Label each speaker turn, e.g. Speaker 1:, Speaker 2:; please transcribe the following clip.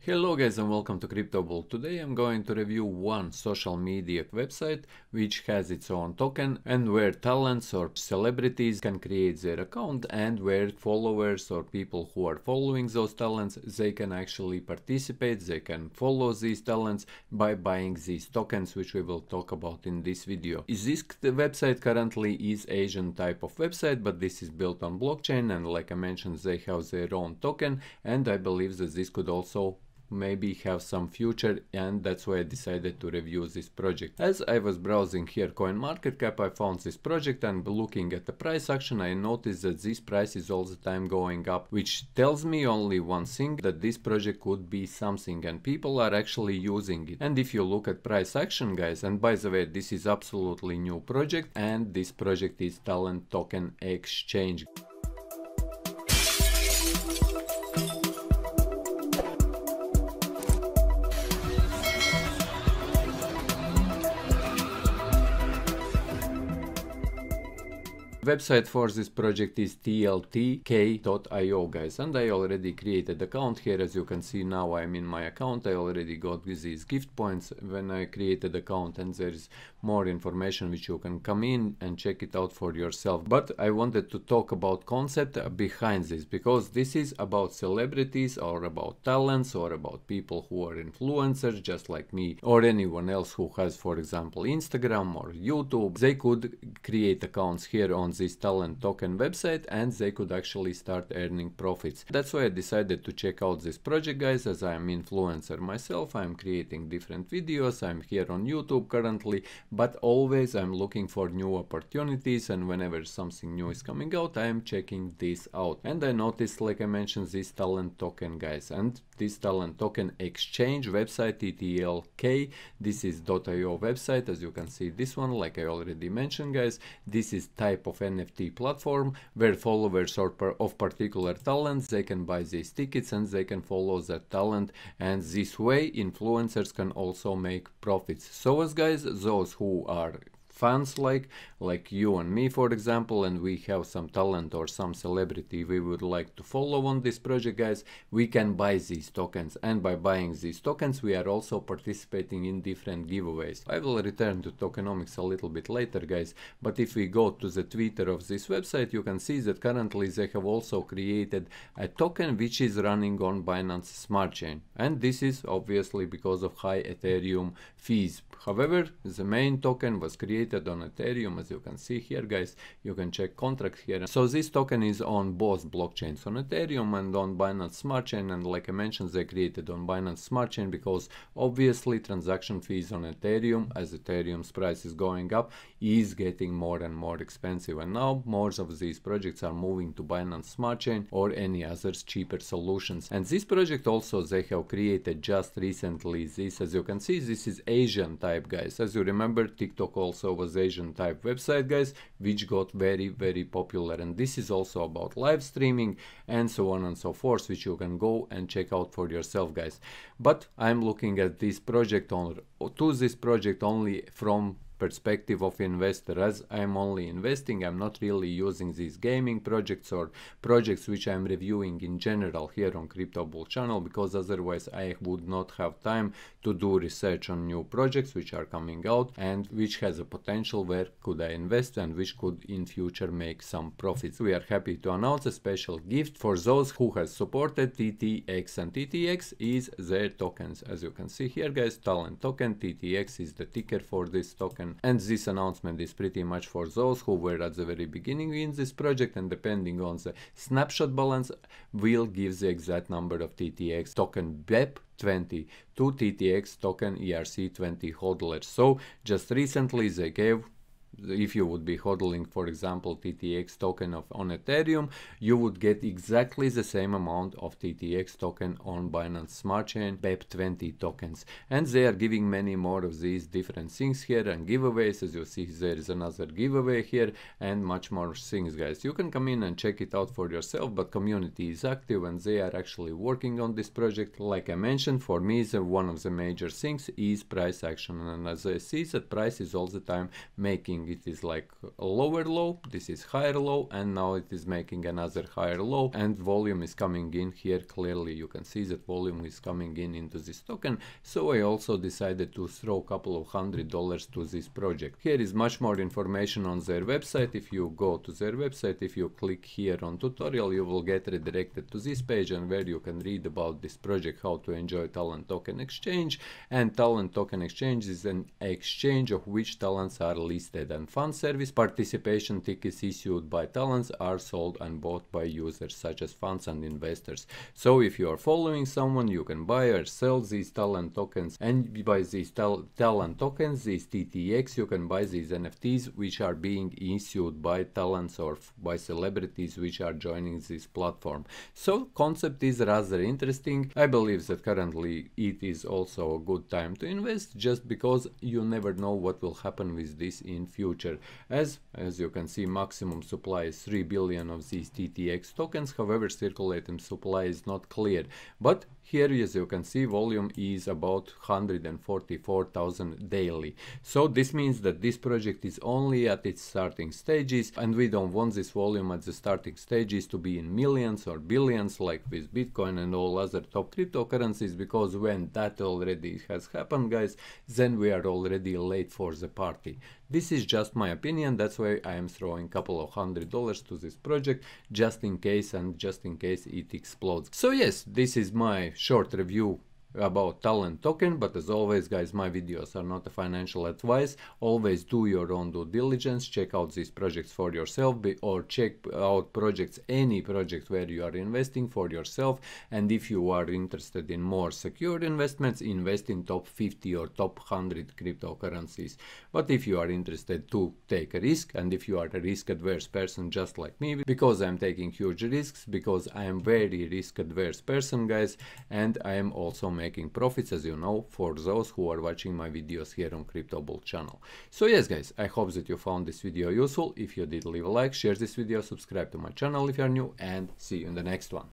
Speaker 1: Hello guys and welcome to CryptoBull. Today I'm going to review one social media website which has its own token and where talents or celebrities can create their account and where followers or people who are following those talents, they can actually participate, they can follow these talents by buying these tokens, which we will talk about in this video. This website currently is Asian type of website, but this is built on blockchain and like I mentioned they have their own token, and I believe that this could also maybe have some future, and that's why I decided to review this project. As I was browsing here CoinMarketCap, I found this project and looking at the price action I noticed that this price is all the time going up, which tells me only one thing, that this project could be something and people are actually using it. And if you look at price action guys, and by the way this is absolutely new project and this project is Talent Token Exchange. Website for this project is tltk.io guys, and I already created account here. As you can see now I'm in my account. I already got these gift points when I created account, and there is more information which you can come in and check it out for yourself. But I wanted to talk about concept behind this, because this is about celebrities or about talents or about people who are influencers just like me or anyone else who has, for example, Instagram or YouTube. They could create accounts here on this talent token website and they could actually start earning profits. That's why I decided to check out this project guys. As I am influencer myself, I'm creating different videos, I'm here on YouTube currently, but always I'm looking for new opportunities, and whenever something new is coming out I am checking this out. And I noticed, like I mentioned, this talent token guys, and this talent token exchange website TTLK, this is .io website. As you can see this one, like I already mentioned guys, this is type of NFT platform where followers of particular talents, they can buy these tickets and they can follow that talent, and this way influencers can also make profits. So as guys, those who are fans like you and me, for example, and we have some talent or some celebrity we would like to follow on this project guys, we can buy these tokens, and by buying these tokens we are also participating in different giveaways. I will return to tokenomics a little bit later guys, but if we go to the Twitter of this website, you can see that currently they have also created a token which is running on Binance Smart Chain, and this is obviously because of high Ethereum fees. However, the main token was created on Ethereum. As you can see here guys, you can check contract here. So this token is on both blockchains, on Ethereum and on Binance Smart Chain, and like I mentioned they created on Binance Smart Chain because obviously transaction fees on Ethereum, as Ethereum's price is going up, is getting more and more expensive, and now more of these projects are moving to Binance Smart Chain or any other cheaper solutions. And this project also they have created just recently this. As you can see, this is Asian type guys. As you remember, TikTok also was Asian type website guys, which got very popular, and this is also about live streaming and so on and so forth, which you can go and check out for yourself guys. But I'm looking at this project only from perspective of investor. As I'm only investing, I'm not really using these gaming projects or projects which I'm reviewing in general here on CryptoBull channel, because otherwise I would not have time to do research on new projects which are coming out and which has a potential where could I invest and which could in future make some profits. We are happy to announce a special gift for those who has supported TTX, and TTX is their tokens. As you can see here guys, talent token TTX is the ticker for this token. And this announcement is pretty much for those who were at the very beginning in this project, and depending on the snapshot balance will give the exact number of TTX token BEP20 to TTX token ERC20 hodlers. So just recently they gave, if you would be hodling, for example, TTX token on Ethereum, you would get exactly the same amount of TTX token on Binance Smart Chain BEP20 tokens. And they are giving many more of these different things here and giveaways. As you see, there is another giveaway here and much more things guys. You can come in and check it out for yourself, but community is active and they are actually working on this project. Like I mentioned, for me one of the major things is price action, and as I see that price is all the time making starting it is like a lower low, this is higher low, and now it is making another higher low, and volume is coming in here. Clearly you can see that volume is coming in into this token. So I also decided to throw a couple of $100 to this project. Here is much more information on their website. If you go to their website, if you click here on tutorial, you will get redirected to this page, and where you can read about this project, how to enjoy Talent Token Exchange. And Talent Token Exchange is an exchange of which talents are listed, and fund service participation tickets issued by talents are sold and bought by users such as funds and investors. So if you are following someone, you can buy or sell these talent tokens, and by these talent tokens, these TTX, you can buy these NFTs which are being issued by talents or by celebrities which are joining this platform. So concept is rather interesting. I believe that currently it is also a good time to invest, just because you never know what will happen with this in future. As you can see, maximum supply is 3 billion of these TTX tokens. However, circulating supply is not clear. But here, as you can see, volume is about 144,000 daily. So this means that this project is only at its starting stages, and we don't want this volume at the starting stages to be in millions or billions like with Bitcoin and all other top cryptocurrencies, because when that already has happened, guys, then we are already late for the party. This is just my opinion. That's why I am throwing a couple of $100 to this project, just in case, and just in case it explodes. So yes, this is my short review about Talent Token, but as always, guys, my videos are not a financial advice. Always do your own due diligence, check out these projects for yourself, or check out projects, any project where you are investing for yourself. And if you are interested in more secure investments, invest in top 50 or top 100 cryptocurrencies. But if you are interested to take a risk, and if you are a risk adverse person just like me, because I'm taking huge risks, because I am very risk adverse person, guys, and I am also making profits, as you know, for those who are watching my videos here on Crypto Bull channel. So yes, guys, I hope that you found this video useful. If you did, leave a like, share this video, subscribe to my channel if you are new, and see you in the next one.